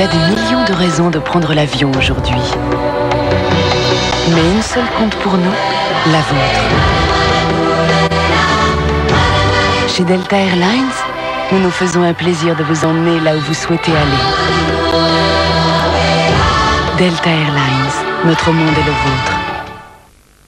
y a des millions de raisons de prendre l'avion aujourd'hui. Mais une seule compte pour nous, la vôtre. Chez Delta Airlines, nous nous faisons un plaisir de vous emmener là où vous souhaitez aller. Delta Airlines, notre monde est le vôtre.